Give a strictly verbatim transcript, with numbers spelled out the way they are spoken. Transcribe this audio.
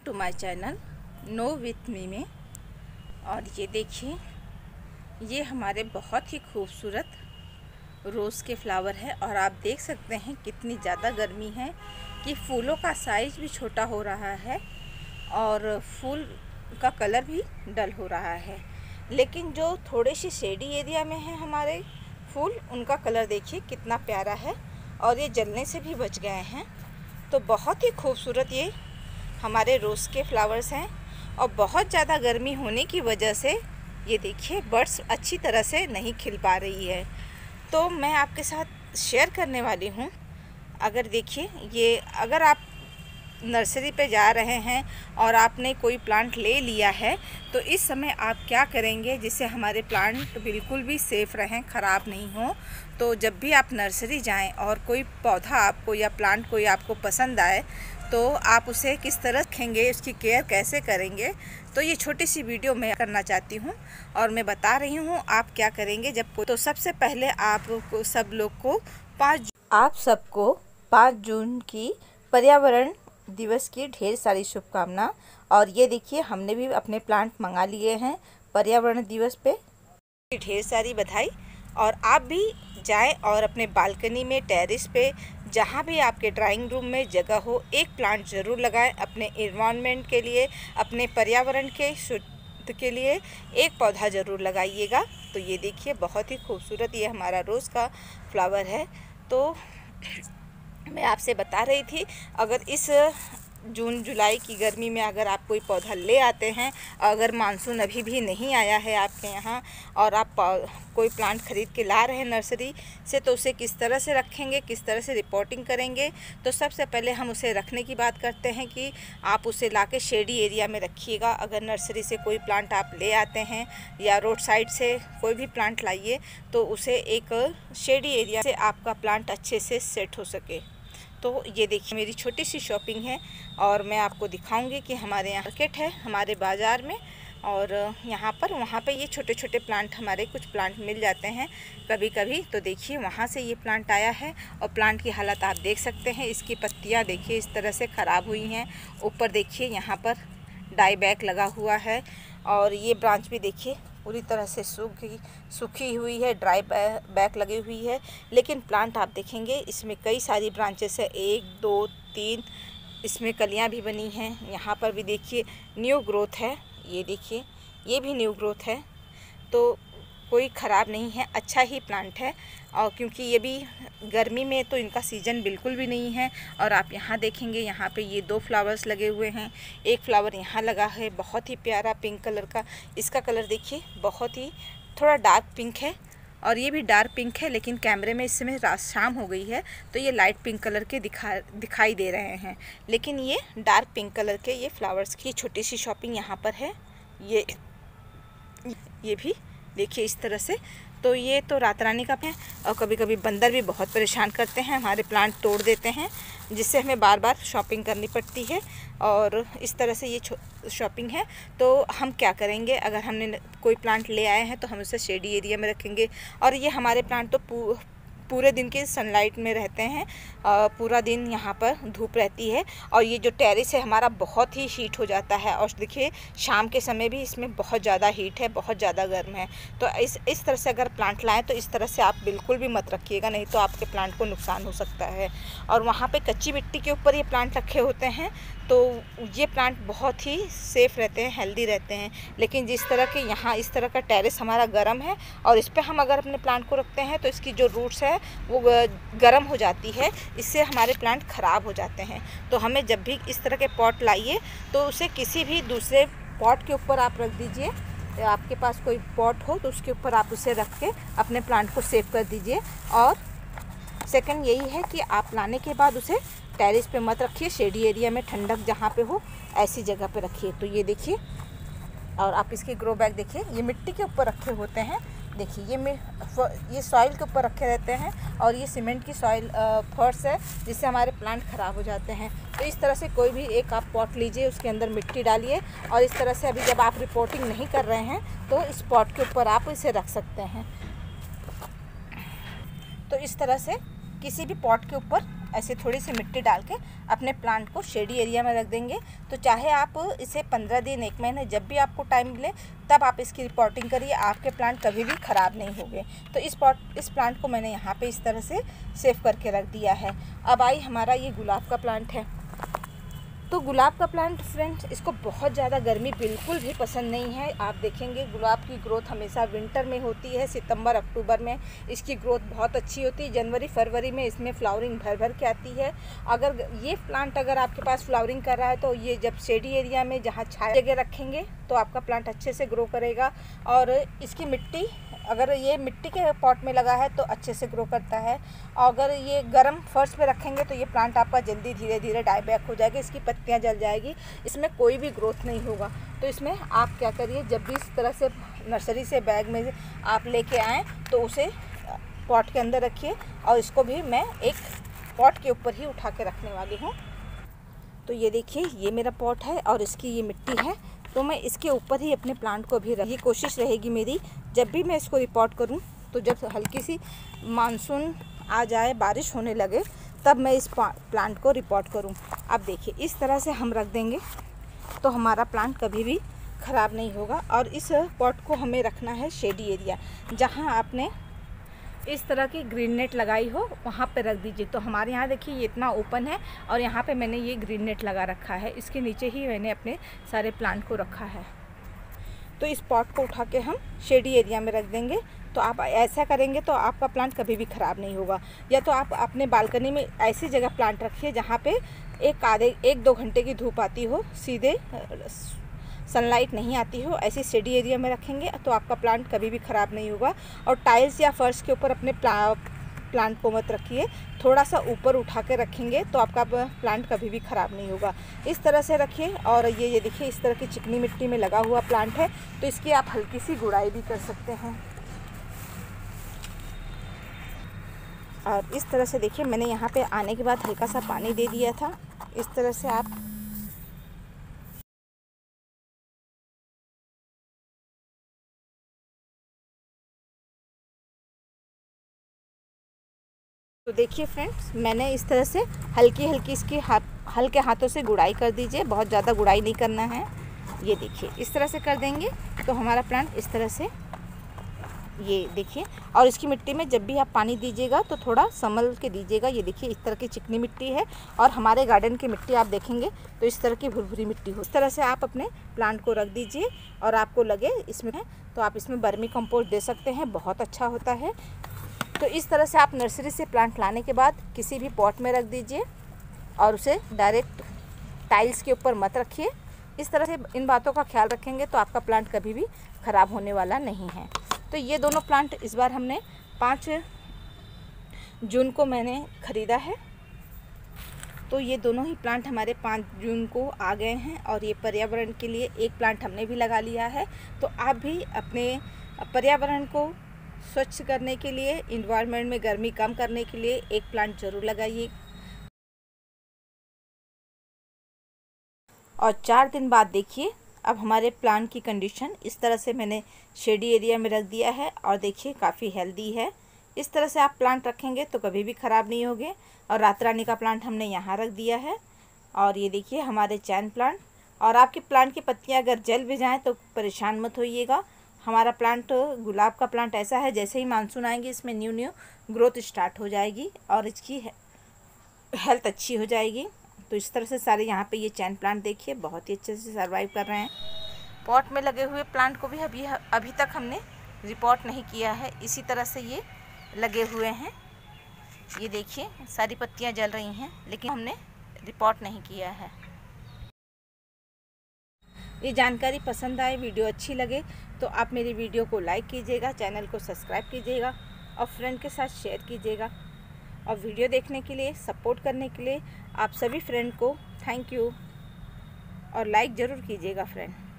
To my channel know with me में। और ये देखिए, ये हमारे बहुत ही खूबसूरत रोज़ के फ्लावर है और आप देख सकते हैं कितनी ज़्यादा गर्मी है कि फूलों का साइज़ भी छोटा हो रहा है और फूल का कलर भी डल हो रहा है। लेकिन जो थोड़े से शेडी एरिया में है हमारे फूल, उनका कलर देखिए कितना प्यारा है और ये जलने से भी बच गए हैं। तो बहुत ही खूबसूरत ये हमारे रोज़ के फ्लावर्स हैं। और बहुत ज़्यादा गर्मी होने की वजह से ये देखिए बर्ड्स अच्छी तरह से नहीं खिल पा रही है। तो मैं आपके साथ शेयर करने वाली हूँ। अगर देखिए, ये अगर आप नर्सरी पे जा रहे हैं और आपने कोई प्लांट ले लिया है तो इस समय आप क्या करेंगे जिससे हमारे प्लांट बिल्कुल भी सेफ़ रहें, ख़राब नहीं हो। तो जब भी आप नर्सरी जाएं और कोई पौधा आपको या प्लांट कोई आपको पसंद आए तो आप उसे किस तरह रखेंगे, उसकी केयर कैसे करेंगे, तो ये छोटी सी वीडियो मैं करना चाहती हूँ और मैं बता रही हूँ आप क्या करेंगे जब को। तो सबसे पहले आपको सब लोग को पाँच आप सबको पाँच जून की पर्यावरण दिवस की ढेर सारी शुभकामना। और ये देखिए, हमने भी अपने प्लांट मंगा लिए हैं पर्यावरण दिवस पे, ढेर सारी बधाई। और आप भी जाएं और अपने बालकनी में, टेरेस पे, जहाँ भी आपके ड्राइंग रूम में जगह हो, एक प्लांट ज़रूर लगाएं अपने एनवायरनमेंट के लिए, अपने पर्यावरण के शुद्ध के लिए एक पौधा ज़रूर लगाइएगा। तो ये देखिए बहुत ही खूबसूरत ये हमारा रोज़ का फ्लावर है। तो मैं आपसे बता रही थी, अगर इस जून जुलाई की गर्मी में अगर आप कोई पौधा ले आते हैं, अगर मानसून अभी भी नहीं आया है आपके यहाँ और आप कोई प्लांट ख़रीद के ला रहे हैं नर्सरी से, तो उसे किस तरह से रखेंगे, किस तरह से रिपोर्टिंग करेंगे। तो सबसे पहले हम उसे रखने की बात करते हैं कि आप उसे लाके शेडी एरिया में रखिएगा। अगर नर्सरी से कोई प्लांट आप ले आते हैं या रोड साइड से कोई भी प्लांट लाइए तो उसे एक शेडी एरिया से आपका प्लांट अच्छे से सेट हो सके। तो ये देखिए मेरी छोटी सी शॉपिंग है और मैं आपको दिखाऊंगी कि हमारे यहाँ मार्केट है हमारे बाज़ार में, और यहाँ पर वहाँ पे ये छोटे छोटे प्लांट, हमारे कुछ प्लांट मिल जाते हैं कभी कभी। तो देखिए वहाँ से ये प्लांट आया है और प्लांट की हालत आप देख सकते हैं। इसकी पत्तियाँ देखिए इस तरह से ख़राब हुई हैं। ऊपर देखिए यहाँ पर डाई बैक लगा हुआ है और ये ब्रांच भी देखिए पूरी तरह से सूखी सूखी हुई है, ड्राई बैक लगी हुई है। लेकिन प्लांट आप देखेंगे इसमें कई सारी ब्रांचेस है, एक दो तीन, इसमें कलियां भी बनी हैं। यहाँ पर भी देखिए न्यू ग्रोथ है, ये देखिए ये भी न्यू ग्रोथ है। तो कोई ख़राब नहीं है, अच्छा ही प्लांट है। और क्योंकि ये भी गर्मी में तो इनका सीज़न बिल्कुल भी नहीं है। और आप यहाँ देखेंगे यहाँ पे ये दो फ्लावर्स लगे हुए हैं, एक फ्लावर यहाँ लगा है बहुत ही प्यारा पिंक कलर का। इसका कलर देखिए बहुत ही थोड़ा डार्क पिंक है और ये भी डार्क पिंक है, लेकिन कैमरे में इस समय रात शाम हो गई है तो ये लाइट पिंक कलर के दिखा दिखाई दे रहे हैं। लेकिन ये डार्क पिंक कलर के ये फ्लावर्स की छोटी सी शॉपिंग यहाँ पर है। ये ये भी देखिए इस तरह से। तो ये तो रात रानी का है और कभी कभी बंदर भी बहुत परेशान करते हैं, हमारे प्लांट तोड़ देते हैं, जिससे हमें बार बार शॉपिंग करनी पड़ती है। और इस तरह से ये शॉपिंग है। तो हम क्या करेंगे, अगर हमने कोई प्लांट ले आए हैं तो हम उसे शेडी एरिया में रखेंगे। और ये हमारे प्लांट तो पूरे दिन के सनलाइट में रहते हैं, पूरा दिन यहाँ पर धूप रहती है। और ये जो टेरेस है हमारा बहुत ही हीट हो जाता है और देखिए शाम के समय भी इसमें बहुत ज़्यादा हीट है, बहुत ज़्यादा गर्म है। तो इस इस तरह से अगर प्लांट लाएं तो इस तरह से आप बिल्कुल भी मत रखिएगा, नहीं तो आपके प्लांट को नुकसान हो सकता है। और वहाँ पे कच्ची मिट्टी के ऊपर ये प्लांट रखे होते हैं तो ये प्लांट बहुत ही सेफ़ रहते हैं, हेल्दी रहते हैं। लेकिन जिस तरह के यहाँ इस तरह का टेरेस हमारा गर्म है और इस पर हम अगर अपने प्लांट को रखते हैं तो इसकी जो रूट्स है वो गर्म हो जाती है, इससे हमारे प्लांट ख़राब हो जाते हैं। तो हमें जब भी इस तरह के पॉट लाइए तो उसे किसी भी दूसरे पॉट के ऊपर आप रख दीजिए। आपके पास कोई पॉट हो तो उसके ऊपर आप उसे रख के अपने प्लांट को सेव कर दीजिए। और सेकंड यही है कि आप लाने के बाद उसे टेरेस पे मत रखिए, शेडी एरिया में ठंडक जहाँ पे हो ऐसी जगह पे रखिए। तो ये देखिए, और आप इसके ग्रो बैग देखिए, ये मिट्टी के ऊपर रखे होते हैं। देखिए ये ये सॉइल के ऊपर रखे रहते हैं और ये सीमेंट की सॉइल फर्श है जिससे हमारे प्लांट ख़राब हो जाते हैं। तो इस तरह से कोई भी एक आप पॉट लीजिए, उसके अंदर मिट्टी डालिए और इस तरह से अभी जब आप रिपोर्टिंग नहीं कर रहे हैं तो इस पॉट के ऊपर आप इसे रख सकते हैं। तो इस तरह से किसी भी पॉट के ऊपर ऐसे थोड़ी सी मिट्टी डाल के अपने प्लांट को शेडी एरिया में रख देंगे। तो चाहे आप इसे पंद्रह दिन एक महीने जब भी आपको टाइम मिले तब आप इसकी रिपोर्टिंग करिए, आपके प्लांट कभी भी ख़राब नहीं होंगे। तो इस पॉट इस प्लांट को मैंने यहाँ पे इस तरह से सेव करके रख दिया है। अब आई हमारा ये गुलाब का प्लांट है। तो गुलाब का प्लांट फ्रेंड्स, इसको बहुत ज़्यादा गर्मी बिल्कुल भी पसंद नहीं है। आप देखेंगे गुलाब की ग्रोथ हमेशा विंटर में होती है, सितंबर अक्टूबर में इसकी ग्रोथ बहुत अच्छी होती है। जनवरी फरवरी में इसमें फ्लावरिंग भर भर के आती है। अगर ये प्लांट अगर आपके पास फ्लावरिंग कर रहा है तो ये जब शेडी एरिया में जहाँ छाया जगह रखेंगे तो आपका प्लांट अच्छे से ग्रो करेगा। और इसकी मिट्टी, अगर ये मिट्टी के पॉट में लगा है तो अच्छे से ग्रो करता है। अगर ये गर्म फर्श पे रखेंगे तो ये प्लांट आपका जल्दी धीरे धीरे डाई बैक हो जाएगा, इसकी पत्तियां जल जाएगी, इसमें कोई भी ग्रोथ नहीं होगा। तो इसमें आप क्या करिए, जब भी इस तरह से नर्सरी से बैग में आप लेके आएँ तो उसे पॉट के अंदर रखिए। और इसको भी मैं एक पॉट के ऊपर ही उठा के रखने वाली हूँ। तो ये देखिए, ये मेरा पॉट है और इसकी ये मिट्टी है, तो मैं इसके ऊपर ही अपने प्लांट को भी रही कोशिश रहेगी मेरी, जब भी मैं इसको रिपोर्ट करूं तो जब हल्की सी मानसून आ जाए, बारिश होने लगे, तब मैं इस प्लांट को रिपोर्ट करूं। अब देखिए, इस तरह से हम रख देंगे तो हमारा प्लांट कभी भी ख़राब नहीं होगा। और इस पॉट को हमें रखना है शेडी एरिया, जहां आपने इस तरह की ग्रीन नेट लगाई हो वहाँ पे रख दीजिए। तो हमारे यहाँ देखिए ये इतना ओपन है और यहाँ पे मैंने ये ग्रीन नेट लगा रखा है, इसके नीचे ही मैंने अपने सारे प्लांट को रखा है। तो इस पॉट को उठा के हम शेडी एरिया में रख देंगे। तो आप ऐसा करेंगे तो आपका प्लांट कभी भी ख़राब नहीं होगा। या तो आप अपने बालकनी में ऐसी जगह प्लांट रखिए जहाँ पे एक आधे एक दो घंटे की धूप आती हो, सीधे सनलाइट नहीं आती हो, ऐसी शेडी एरिया में रखेंगे तो आपका प्लांट कभी भी ख़राब नहीं होगा। और टाइल्स या फर्श के ऊपर अपने प्ला, प्लांट को मत रखिए, थोड़ा सा ऊपर उठा के रखेंगे तो आपका प्लांट कभी भी ख़राब नहीं होगा। इस तरह से रखिए। और ये ये देखिए, इस तरह की चिकनी मिट्टी में लगा हुआ प्लांट है, तो इसकी आप हल्की सी गुड़ाई भी कर सकते हैं। और इस तरह से देखिए, मैंने यहाँ पे आने के बाद हल्का सा पानी दे दिया था। इस तरह से आप तो देखिए फ्रेंड्स, मैंने इस तरह से हल्की हल्की इसकी हाथ हल्के हाथों से गुड़ाई कर दीजिए, बहुत ज़्यादा गुड़ाई नहीं करना है। ये देखिए, इस तरह से कर देंगे तो हमारा प्लांट इस तरह से, ये देखिए। और इसकी मिट्टी में जब भी आप पानी दीजिएगा तो थोड़ा संभल के दीजिएगा। ये देखिए, इस तरह की चिकनी मिट्टी है और हमारे गार्डन की मिट्टी आप देखेंगे तो इस तरह की भुरभुरी मिट्टी हो। इस तरह से आप अपने प्लांट को रख दीजिए। और आपको लगे इसमें है तो आप इसमें वर्मी कंपोस्ट दे सकते हैं, बहुत अच्छा होता है। तो इस तरह से आप नर्सरी से प्लांट लाने के बाद किसी भी पॉट में रख दीजिए और उसे डायरेक्ट टाइल्स के ऊपर मत रखिए। इस तरह से इन बातों का ख्याल रखेंगे तो आपका प्लांट कभी भी ख़राब होने वाला नहीं है। तो ये दोनों प्लांट इस बार हमने पाँच जून को मैंने ख़रीदा है। तो ये दोनों ही प्लांट हमारे पाँच जून को आ गए हैं और ये पर्यावरण के लिए एक प्लांट हमने भी लगा लिया है। तो आप भी अपने पर्यावरण को स्वच्छ करने के लिए, इन्वायरमेंट में गर्मी कम करने के लिए एक प्लांट ज़रूर लगाइए। और चार दिन बाद देखिए, अब हमारे प्लांट की कंडीशन इस तरह से मैंने शेडी एरिया में रख दिया है और देखिए काफ़ी हेल्दी है। इस तरह से आप प्लांट रखेंगे तो कभी भी ख़राब नहीं होंगे। और रात रानी का प्लांट हमने यहाँ रख दिया है। और ये देखिए हमारे चैन प्लांट। और आपके प्लांट की पत्तियाँ अगर जल भी जाएँ तो परेशान मत होइएगा। हमारा प्लांट, गुलाब का प्लांट ऐसा है, जैसे ही मानसून आएंगे इसमें न्यू न्यू ग्रोथ स्टार्ट हो जाएगी और इसकी हेल्थ अच्छी हो जाएगी। तो इस तरह से सारे यहाँ पे ये चैन प्लांट देखिए बहुत ही अच्छे से सर्वाइव कर रहे हैं। पॉट में लगे हुए प्लांट को भी अभी अभी तक हमने रिपोर्ट नहीं किया है, इसी तरह से ये लगे हुए हैं। ये देखिए सारी पत्तियाँ जल रही हैं, लेकिन हमने रिपोर्ट नहीं किया है। ये जानकारी पसंद आए, वीडियो अच्छी लगे तो आप मेरी वीडियो को लाइक कीजिएगा, चैनल को सब्सक्राइब कीजिएगा और फ्रेंड के साथ शेयर कीजिएगा। और वीडियो देखने के लिए, सपोर्ट करने के लिए आप सभी फ्रेंड को थैंक यू। और लाइक ज़रूर कीजिएगा फ्रेंड।